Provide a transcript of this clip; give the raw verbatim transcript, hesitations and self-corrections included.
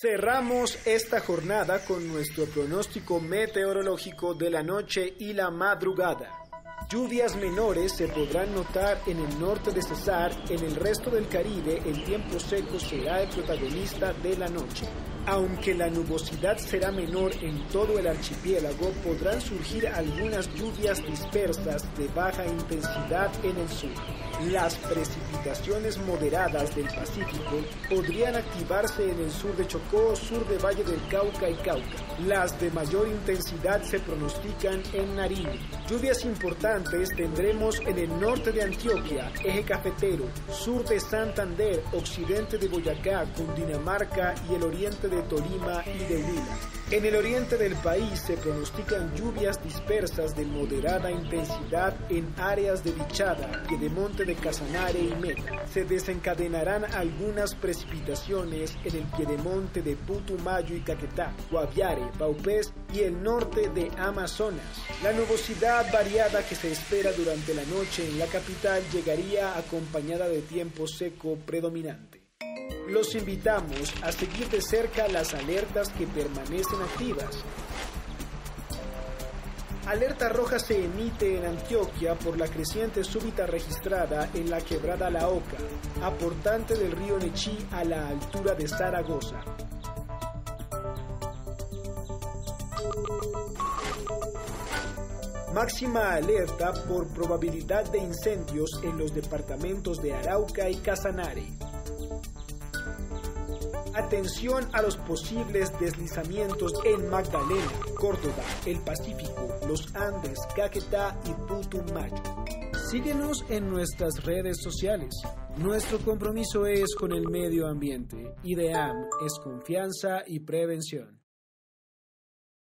Cerramos esta jornada con nuestro pronóstico meteorológico de la noche y la madrugada. Lluvias menores se podrán notar en el norte de Cesar. En el resto del Caribe, el tiempo seco será el protagonista de la noche. Aunque la nubosidad será menor en todo el archipiélago, podrán surgir algunas lluvias dispersas de baja intensidad en el sur. Las precipitaciones moderadas del Pacífico podrían activarse en el sur de Chocó, sur de Valle del Cauca y Cauca. Las de mayor intensidad se pronostican en Nariño. Lluvias importantes tendremos en el norte de Antioquia, eje cafetero, sur de Santander, occidente de Boyacá, Cundinamarca y el oriente de Tolima y de Huila. En el oriente del país se pronostican lluvias dispersas de moderada intensidad en áreas de Vichada, Piedemonte de Casanare y Meta. Se desencadenarán algunas precipitaciones en el Piedemonte de Putumayo y Caquetá, Guaviare, Vaupés y el norte de Amazonas. La nubosidad variada que se espera durante la noche en la capital llegaría acompañada de tiempo seco predominante. Los invitamos a seguir de cerca las alertas que permanecen activas. Alerta roja se emite en Antioquia por la creciente súbita registrada en la quebrada La Oca, aportante del río Nechí a la altura de Zaragoza. Máxima alerta por probabilidad de incendios en los departamentos de Arauca y Casanare. Atención a los posibles deslizamientos en Magdalena, Córdoba, el Pacífico, los Andes, Caquetá y Putumayo. Síguenos en nuestras redes sociales. Nuestro compromiso es con el medio ambiente. IDEAM es confianza y prevención.